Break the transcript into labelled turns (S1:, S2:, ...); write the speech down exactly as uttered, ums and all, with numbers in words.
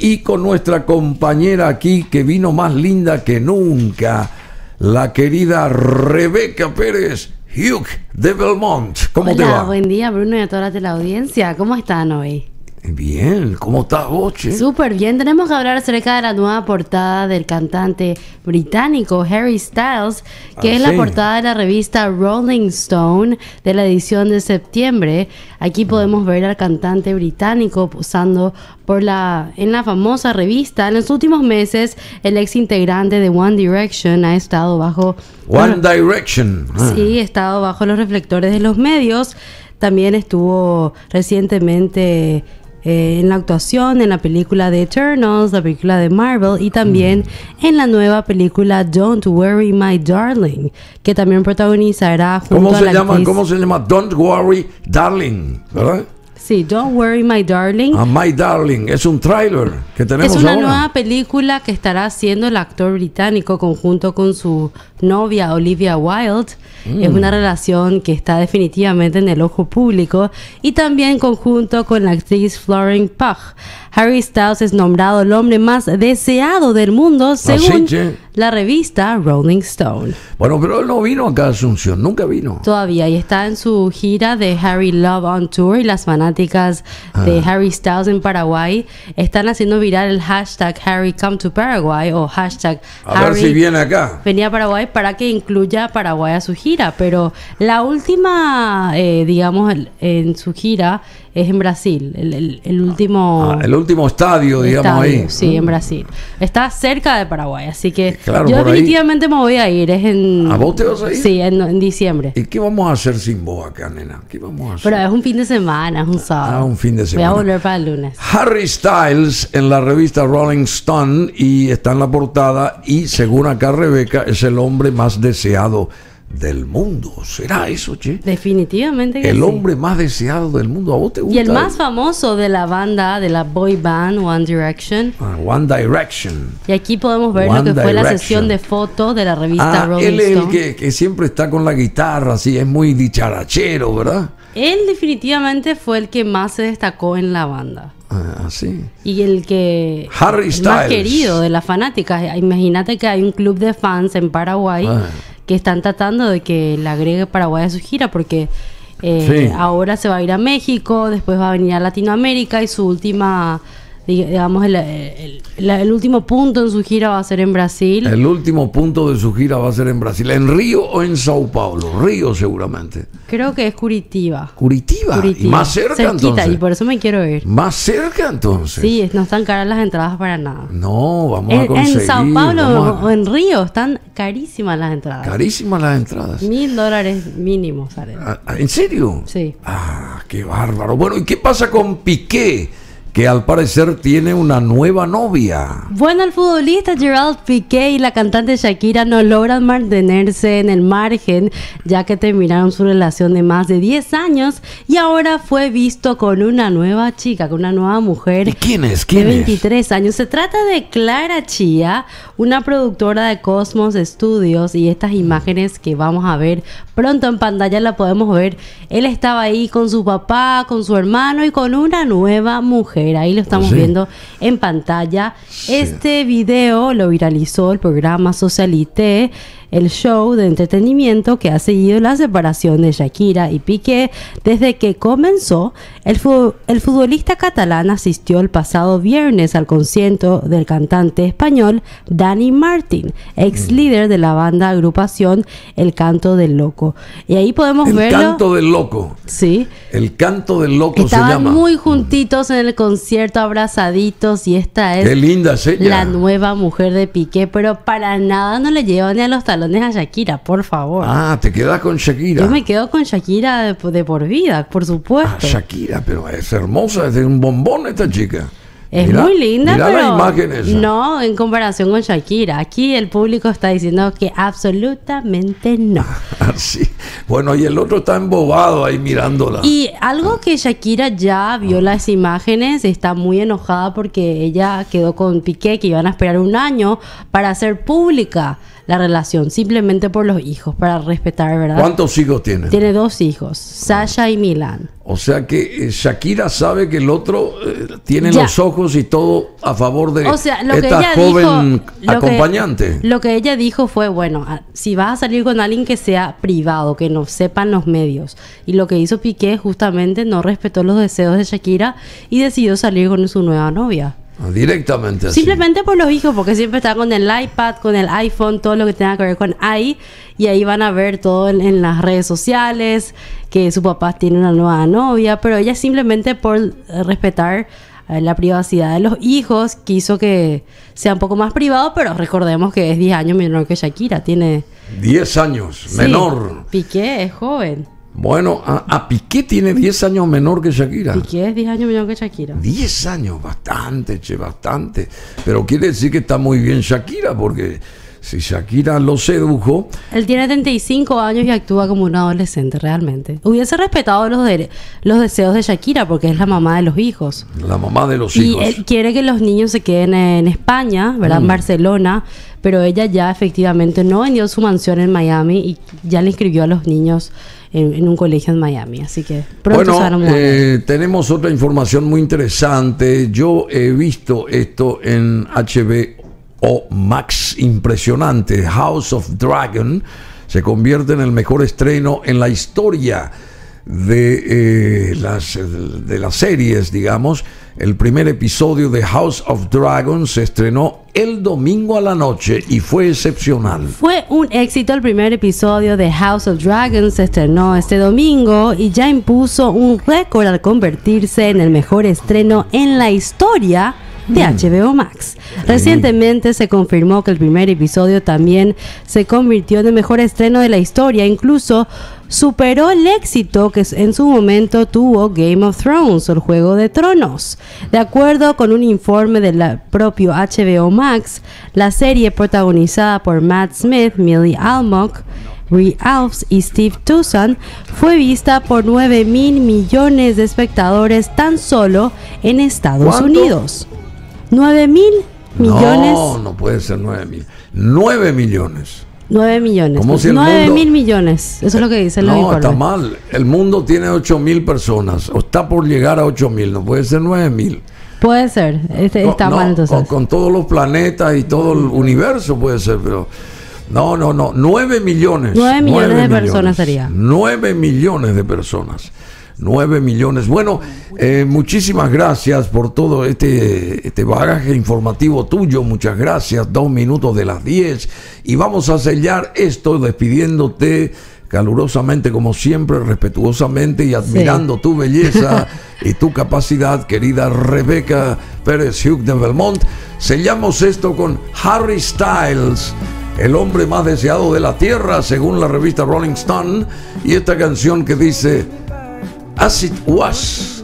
S1: y con nuestra compañera aquí que vino más linda que nunca, la querida Rebeca Pérez, Hugh de Belmont. ¿Cómo
S2: Hola,
S1: te va?
S2: Buen día, Bruno, y a toda la teleaudiencia. ¿Cómo están hoy?
S1: Bien, ¿cómo estás vos, che?
S2: Súper bien. Tenemos que hablar acerca de la nueva portada del cantante británico Harry Styles, que
S1: Ah,
S2: es
S1: sí.
S2: la portada de la revista Rolling Stone de la edición de septiembre. Aquí podemos ver al cantante británico posando por la, en la famosa revista. En los últimos meses, el ex integrante de One Direction ha estado bajo...
S1: One Direction. Ah.
S2: Sí, ha estado bajo los reflectores de los medios. También estuvo recientemente eh, en la actuación en la película de Eternals, la película de Marvel, y también mm. en la nueva película Don't Worry My Darling, que también protagonizará junto
S1: ¿Cómo
S2: a
S1: se
S2: la
S1: llama?
S2: actriz...
S1: ¿Cómo se llama? Don't Worry Darling, ¿verdad?
S2: Sí, Don't Worry My Darling.
S1: Ah, My Darling, es un tráiler que tenemos
S2: Es una
S1: ahora.
S2: nueva película que estará haciendo el actor británico conjunto con su novia Olivia Wilde. Mm. Es una relación que está definitivamente en el ojo público, y también conjunto con la actriz Florence Pugh. Harry Styles es nombrado el hombre más deseado del mundo según
S1: sí,
S2: la revista Rolling Stone.
S1: Bueno, pero él no vino acá a Asunción, nunca vino.
S2: Todavía, y está en su gira de Harry Love on Tour, y las fanáticas ah. de Harry Styles en Paraguay están haciendo viral el hashtag Harry Come to Paraguay o hashtag
S1: a
S2: Harry
S1: ver si viene acá.
S2: Venía a Paraguay para que incluya Paraguay a su gira, pero la última, eh, digamos, el, en su gira es en Brasil, el, el, el último...
S1: Ah, el último estadio, digamos,
S2: estadio,
S1: ahí.
S2: Sí, mm. en Brasil. Está cerca de Paraguay, así que
S1: claro,
S2: yo definitivamente
S1: ahí.
S2: me voy a ir. Es en,
S1: ¿A vos te vas a ir?
S2: Sí, en, en diciembre.
S1: ¿Y qué vamos a hacer sin vos acá, nena? ¿Qué vamos a hacer?
S2: Pero es un fin de semana, es un sábado.
S1: Ah, un fin de semana.
S2: Voy a volver para el lunes.
S1: Harry Styles en la revista Rolling Stone, y está en la portada, y según acá Rebeca, es el hombre más deseado del mundo. ¿Será eso, che?
S2: Definitivamente que
S1: el
S2: sí.
S1: hombre más deseado del mundo. ¿A vos te gusta?
S2: Y el más famoso de la banda, de la boy band One Direction.
S1: Ah, One Direction.
S2: Y aquí podemos ver
S1: One
S2: lo que fue
S1: Direction.
S2: la sesión de fotos de la revista
S1: ah,
S2: Rolling
S1: él es
S2: Stone.
S1: el que, que siempre está con la guitarra, así, es muy dicharachero, ¿verdad?
S2: Él definitivamente fue el que más se destacó en la banda.
S1: Ah, sí.
S2: Y el que
S1: Harry
S2: el
S1: Styles.
S2: más querido de las fanáticas. Imagínate que hay un club de fans en Paraguay ah. que están tratando de que le agregue Paraguay a su gira, porque eh, sí. ahora se va a ir a México, después va a venir a Latinoamérica, y su última, digamos, el, el, el, el último punto en su gira va a ser en Brasil.
S1: El último punto de su gira va a ser en Brasil. ¿En Río o en Sao Paulo? Río, seguramente.
S2: Creo que es Curitiba.
S1: Curitiba.
S2: Curitiba.
S1: Y más cerca,
S2: cerquita,
S1: entonces.
S2: Y por eso me quiero ir.
S1: Más cerca, entonces.
S2: Sí, no están caras las entradas para nada.
S1: No, vamos
S2: en,
S1: a conseguir.
S2: En Sao Paulo
S1: a...
S2: o en Río están carísimas las entradas.
S1: Carísimas las entradas.
S2: Mil dólares mínimo salen.
S1: ¿En serio?
S2: Sí.
S1: Ah, qué bárbaro. Bueno, ¿y qué pasa con Piqué, que al parecer tiene una nueva novia?
S2: Bueno, el futbolista Gerald Piqué y la cantante Shakira no logran mantenerse en el margen, ya que terminaron su relación de más de diez años, y ahora fue visto con una nueva chica, con una nueva mujer.
S1: ¿Y quién es? ¿Quién
S2: de veintitrés años. Se trata de Clara Chía, una productora de Cosmos Studios, y estas imágenes que vamos a ver pronto en pantalla la podemos ver. Él estaba ahí con su papá, con su hermano y con una nueva mujer. Ahí lo estamos
S1: sí.
S2: viendo en pantalla. Sí. Este video lo viralizó el programa Socialité, el show de entretenimiento que ha seguido la separación de Shakira y Piqué desde que comenzó. El, fu- el futbolista catalán asistió el pasado viernes al concierto del cantante español Dani Martín, ex líder de la banda agrupación El Canto del Loco. Y ahí podemos
S1: el
S2: verlo.
S1: El Canto del Loco.
S2: Sí.
S1: El Canto del Loco
S2: Estaban
S1: se llama.
S2: muy juntitos en el concierto, abrazaditos, y esta es
S1: Qué linda es ella.
S2: La nueva mujer de Piqué, pero para nada no le lleva ni a los talones a Shakira, por favor.
S1: Ah, te quedas con Shakira.
S2: Yo me quedo con Shakira de, de por vida, por supuesto.
S1: Ah, Shakira, pero es hermosa, es de un bombón esta chica.
S2: Es
S1: Mirá,
S2: muy linda,
S1: mirá
S2: pero
S1: la imagen esa.
S2: no en comparación con Shakira. Aquí el público está diciendo que absolutamente no.
S1: Sí. Bueno, y el otro está embobado ahí mirándola.
S2: Y algo que Shakira ya vio las imágenes, está muy enojada porque ella quedó con Piqué, que iban a esperar un año para hacer pública la relación, simplemente por los hijos, para respetar, ¿verdad?
S1: ¿Cuántos hijos tiene?
S2: Tiene dos hijos, Sasha y Milan.
S1: O sea que eh, Shakira sabe que el otro eh, tiene
S2: Ya.
S1: los ojos y todo a favor de
S2: O sea, lo que
S1: esta
S2: ella
S1: joven
S2: dijo, lo
S1: acompañante.
S2: Que, lo que ella dijo fue, bueno, a- si vas a salir con alguien que sea privado, que no sepan los medios. Y lo que hizo Piqué justamente no respetó los deseos de Shakira y decidió salir con su nueva novia.
S1: Ah, directamente así.
S2: Simplemente por los hijos, porque siempre está con el iPad, con el iPhone, todo lo que tenga que ver con ahí. Y ahí van a ver todo en, en las redes sociales, que su papá tiene una nueva novia. Pero ella simplemente por eh, respetar eh, la privacidad de los hijos, quiso que sea un poco más privado. Pero recordemos que es diez años menor que Shakira. Tiene
S1: diez años,
S2: Sí,
S1: menor.
S2: Piqué es joven.
S1: Bueno, a, a Piqué tiene diez años menor que Shakira.
S2: Piqué es diez años menor que Shakira.
S1: diez años, bastante, che, bastante. Pero quiere decir que está muy bien Shakira, porque si Shakira lo sedujo,
S2: Él tiene treinta y cinco años y actúa como un adolescente realmente. Hubiese respetado los, de- los deseos de Shakira porque es la mamá de los hijos.
S1: la mamá de los
S2: Y
S1: hijos.
S2: él quiere que los niños se queden en España, ¿verdad? En Barcelona. Pero ella ya efectivamente no vendió su mansión en Miami y ya le inscribió a los niños en, en un colegio en Miami. Así que pronto se van a
S1: Bueno,
S2: mudar.
S1: eh, tenemos otra información muy interesante. Yo he visto esto en H B O Max, impresionante. House of Dragon se convierte en el mejor estreno en la historia de, eh, las, de las series, digamos. El primer episodio de House of Dragon se estrenó el domingo a la noche y fue excepcional.
S2: Fue un éxito el primer episodio de House of Dragons, se estrenó este domingo y ya impuso un récord al convertirse en el mejor estreno en la historia de H B O Max. Recientemente se confirmó que el primer episodio también se convirtió en el mejor estreno de la historia, incluso superó el éxito que en su momento tuvo Game of Thrones, o el Juego de Tronos. De acuerdo con un informe del propio H B O Max, la serie protagonizada por Matt Smith, Millie Almog, Brie Alves y Steve Tucson fue vista por nueve mil millones de espectadores tan solo en Estados
S1: ¿Cuánto?
S2: Unidos. nueve mil millones.
S1: No, no puede ser nueve mil. nueve millones.
S2: nueve millones.
S1: Como si el
S2: nueve
S1: mundo-
S2: mil millones. Eso es lo que dicen los
S1: No,
S2: informes.
S1: está mal. El mundo tiene ocho mil personas. O está por llegar a ocho mil. No puede ser nueve mil.
S2: Puede ser. Este, está
S1: No,
S2: mal entonces.
S1: Con, con todos los planetas y todo el universo puede ser, pero... No, no, no. nueve millones.
S2: Nueve millones de personas sería.
S1: nueve millones de personas. nueve millones. Bueno, eh, muchísimas gracias por todo este, este bagaje informativo tuyo. Muchas gracias. Dos minutos de las diez. Y vamos a sellar esto despidiéndote calurosamente, como siempre, respetuosamente y admirando tu belleza y tu capacidad, querida Rebeca Pérez Hugh de Belmont. Sellamos esto con Harry Styles, el hombre más deseado de la tierra, según la revista Rolling Stone, y esta canción que dice As It Was.